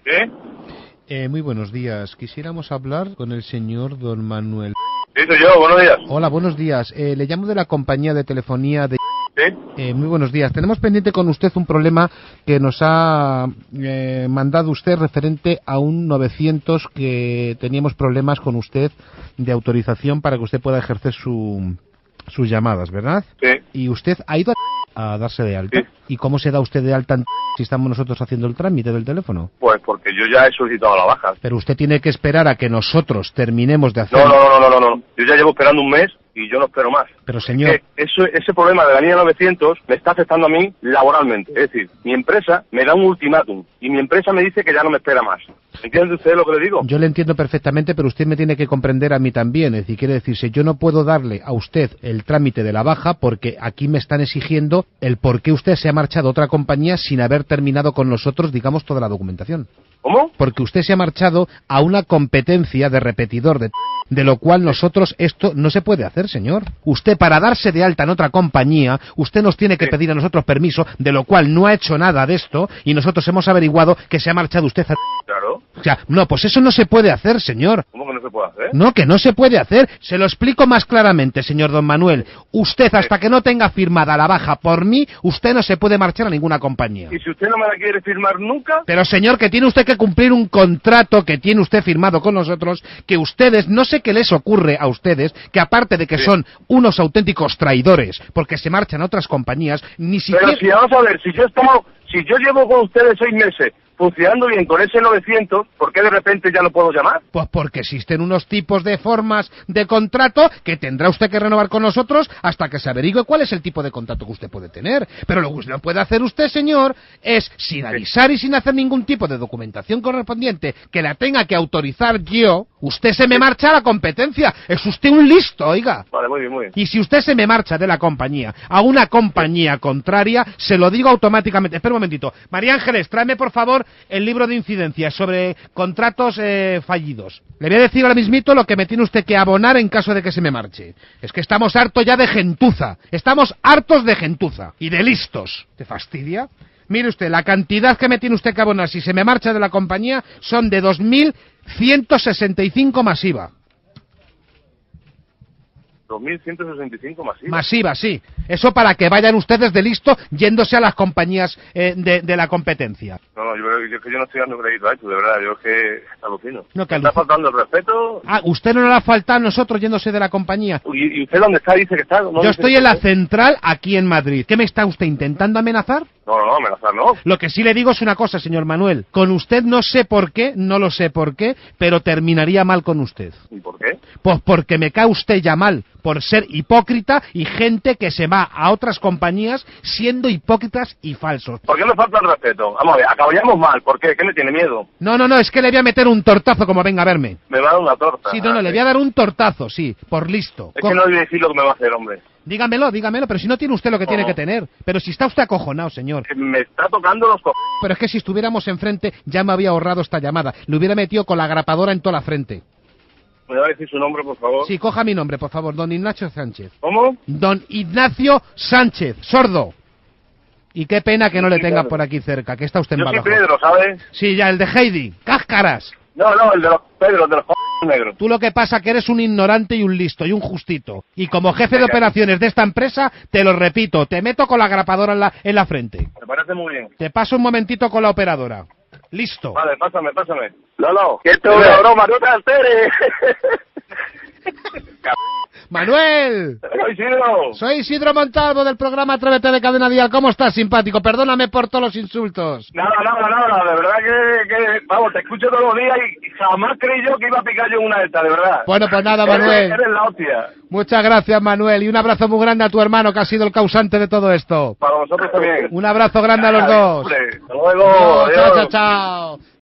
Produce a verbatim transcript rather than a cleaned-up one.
¿Sí? Eh, muy buenos días. Quisiéramos hablar con el señor don Manuel. Sí, soy yo. Buenos días. Hola, buenos días. Eh, le llamo de la compañía de telefonía de... ¿Sí? Eh, muy buenos días. Tenemos pendiente con usted un problema que nos ha eh, mandado usted referente a un novecientos que teníamos problemas con usted de autorización para que usted pueda ejercer su, sus llamadas, ¿verdad? Sí. Y usted ha ido a, a darse de alta. Sí. ¿Y cómo se da usted de alta si estamos nosotros haciendo el trámite del teléfono? Pues porque yo ya he solicitado la baja. Pero usted tiene que esperar a que nosotros terminemos de hacer... No, no, no, no, no, no. Yo ya llevo esperando un mes y yo no espero más. Pero señor... Que eso, ese problema de la línea novecientos me está afectando a mí laboralmente. Es decir, mi empresa me da un ultimátum y mi empresa me dice que ya no me espera más. ¿Entiende usted lo que le digo? Yo le entiendo perfectamente, pero usted me tiene que comprender a mí también. Es decir, quiere decirse, yo no puedo darle a usted el trámite de la baja porque aquí me están exigiendo el por qué usted se ha marchado a otra compañía sin haber terminado con nosotros, digamos, toda la documentación. ¿Cómo? Porque usted se ha marchado a una competencia de repetidor de... De lo cual nosotros esto no se puede hacer, señor. Usted para darse de alta en otra compañía, usted nos tiene que Sí. pedir a nosotros permiso, de lo cual no ha hecho nada de esto y nosotros hemos averiguado que se ha marchado usted a... Claro. O sea, no, pues eso no se puede hacer, señor. ¿Cómo que no se puede hacer? No, que no se puede hacer. Se lo explico más claramente, señor don Manuel. Usted, hasta que no tenga firmada la baja por mí, usted no se puede marchar a ninguna compañía. ¿Y si usted no me la quiere firmar nunca? Pero, señor, que tiene usted que cumplir un contrato que tiene usted firmado con nosotros, que ustedes, no sé qué les ocurre a ustedes, que aparte de que Sí. son unos auténticos traidores, porque se marchan a otras compañías, ni siquiera... Pero si vamos a ver, si yo he estado, si yo llevo con ustedes seis meses funcionando bien con ese novecientos, ¿por qué de repente ya no puedo llamar? Pues porque existen unos tipos de formas de contrato que tendrá usted que renovar con nosotros hasta que se averigüe cuál es el tipo de contrato que usted puede tener. Pero lo que no puede hacer usted, señor, es sin avisar y sin hacer ningún tipo de documentación correspondiente que la tenga que autorizar yo, usted se me marcha a la competencia. Es usted un listo, oiga. Vale, muy bien, muy bien. Y si usted se me marcha de la compañía a una compañía contraria, se lo digo automáticamente. Espera un momentito. María Ángeles, tráeme por favor el libro de incidencias sobre contratos eh, fallidos. Le voy a decir ahora mismito lo que me tiene usted que abonar en caso de que se me marche. Es que estamos hartos ya de gentuza. Estamos hartos de gentuza. Y de listos. ¿Te fastidia? Mire usted, la cantidad que me tiene usted que abonar si se me marcha de la compañía son de dos mil ciento sesenta y cinco masiva. dos mil ciento sesenta y cinco masiva. Masiva, sí. Eso para que vayan ustedes de listo yéndose a las compañías eh, de, de la competencia. No, no, yo, creo- yo es que yo no estoy dando crédito a esto, de verdad, yo es que alucino. No, que ¿Me está alucina. faltando el respeto? Ah, ¿usted no le ha faltado a nosotros yéndose de la compañía? ¿Y, y usted dónde está? Dice que está. ¿No Yo dice estoy que en la está? central aquí en Madrid. ¿Qué me está usted intentando amenazar? No, no, no, amenazar no. Lo que sí le digo es una cosa, señor Manuel. Con usted no sé por qué, no lo sé por qué, pero terminaría mal con usted. ¿Y por qué? Pues porque me cae usted ya mal, por ser hipócrita y gente que se va a otras compañías siendo hipócritas y falsos. ¿Por qué me falta el respeto? Vamos a ver, acabaríamos mal, ¿por qué? ¿Qué me tiene miedo? No, no, no, es que le voy a meter un tortazo como venga a verme. Me va a dar una torta. Sí, no, no, le voy a dar un tortazo, sí, por listo. Es Co- que no voy a decir lo que me va a hacer, hombre. Dígamelo, dígamelo, pero si no tiene usted lo que tiene No. que tener. Pero si está usted acojonado, señor. Que Me está tocando los co... Pero es que si estuviéramos enfrente ya me había ahorrado esta llamada. Le hubiera metido con la grapadora en toda la frente. ¿Me va a decir su nombre, por favor? Sí, coja mi nombre, por favor, don Ignacio Sánchez. ¿Cómo? Don Ignacio Sánchez, sordo. Y qué pena que no le Sí, tenga claro. por aquí cerca, que está usted en Yo soy Badajoz. Pedro, ¿sabes? Sí, ya, el de Heidi. ¡Cáscaras! No, no, el de los Pedros, de los co... negros. Tú lo que pasa que eres un ignorante y un listo y un justito. Y como jefe de Venga. operaciones de esta empresa, te lo repito, te meto con la grapadora en la, en la frente. Me parece muy bien. Te paso un momentito con la operadora. Listo. Vale, pásame, pásame. Lolo. Que esto es una broma, no te alteres. Manuel, Soy Isidro. soy Isidro Montalvo del programa Atrévete de Cadena Dial. ¿Cómo estás, simpático? Perdóname por todos los insultos. Nada, nada, nada, de verdad que, que, vamos, te escucho todos los días y jamás creí yo que iba a picar yo una de estas, de verdad. Bueno, pues nada, Eres- Manuel. Eres la hostia. Muchas gracias, Manuel. Y un abrazo muy grande a tu hermano, que ha sido el causante de todo esto. Para vosotros también. Un abrazo grande a los dos. Hombre, hasta luego. Adiós, chao, adiós. chao, chao.